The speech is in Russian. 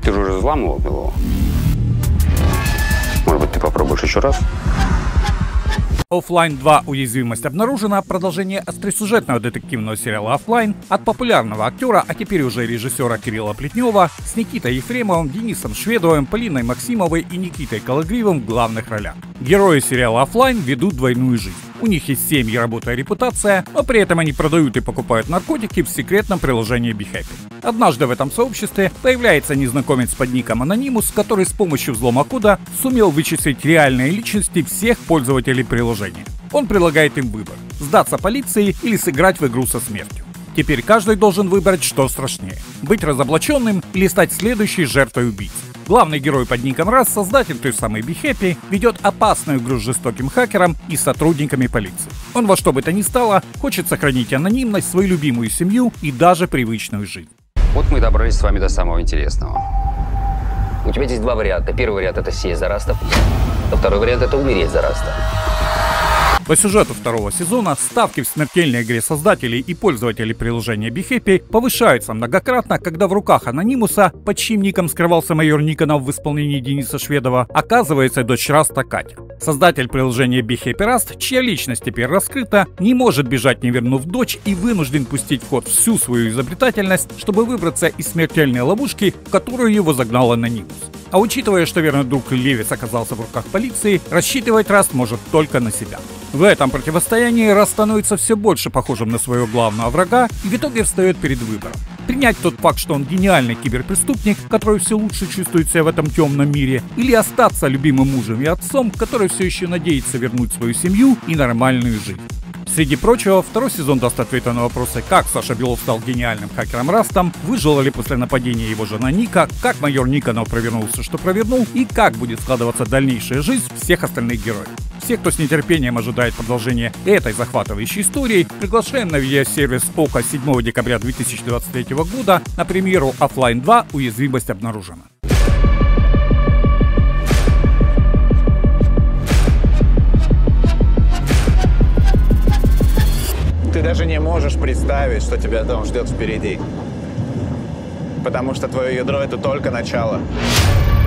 Ты же уже взламывал его. Может быть, ты попробуешь еще раз? Offline 2. Уязвимость обнаружена. Продолжение остросюжетного детективного сериала Offline от популярного актера, а теперь уже режиссера Кирилла Плетнева с Никитой Ефремовым, Денисом Шведовым, Полиной Максимовой и Никитой Калагриевым в главных ролях. Герои сериала Offline ведут двойную жизнь. У них есть семьи, работа и репутация, но при этом они продают и покупают наркотики в секретном приложении BeHappy. Однажды в этом сообществе появляется незнакомец под ником Anonymous, который с помощью взлома кода сумел вычислить реальные личности всех пользователей приложения. Он предлагает им выбор – сдаться полиции или сыграть в игру со смертью. Теперь каждый должен выбрать, что страшнее – быть разоблаченным или стать следующей жертвой убийц. Главный герой под ником Раз, создатель той самой BeHappy, ведет опасную игру с жестоким хакером и сотрудниками полиции. Он во что бы то ни стало хочет сохранить анонимность, свою любимую семью и даже привычную жизнь. Вот мы добрались с вами до самого интересного. У тебя здесь два варианта. Первый вариант — это сесть за Раста, а второй вариант — это умереть за Раста. По сюжету второго сезона ставки в смертельной игре создателей и пользователей приложения BeHappy повышаются многократно, когда в руках Анонимуса, под чьим ником скрывался майор Никонов в исполнении Дениса Шведова, оказывается дочь Раста Катя. Создатель приложения BeHappy Раст, чья личность теперь раскрыта, не может бежать, не вернув дочь, и вынужден пустить в ход всю свою изобретательность, чтобы выбраться из смертельной ловушки, в которую его загнал Анонимус. А учитывая, что верный друг Левис оказался в руках полиции, рассчитывать Раст может только на себя. В этом противостоянии Раст становится все больше похожим на своего главного врага и в итоге встает перед выбором. Принять тот факт, что он гениальный киберпреступник, который все лучше чувствует себя в этом темном мире, или остаться любимым мужем и отцом, который все еще надеется вернуть свою семью и нормальную жизнь. Среди прочего, второй сезон даст ответы на вопросы, как Саша Белов стал гениальным хакером Растом, выжила ли после нападения его жена Ника, как майор Никонов провернулся, что провернул, и как будет складываться дальнейшая жизнь всех остальных героев. Все, кто с нетерпением ожидает продолжения этой захватывающей истории, приглашаем на видеосервис ОКО 7 декабря 2023 года на премьеру Offline 2 «Уязвимость обнаружена». Ты даже не можешь представить, что тебя там ждет впереди. Потому что твое ядро — это только начало.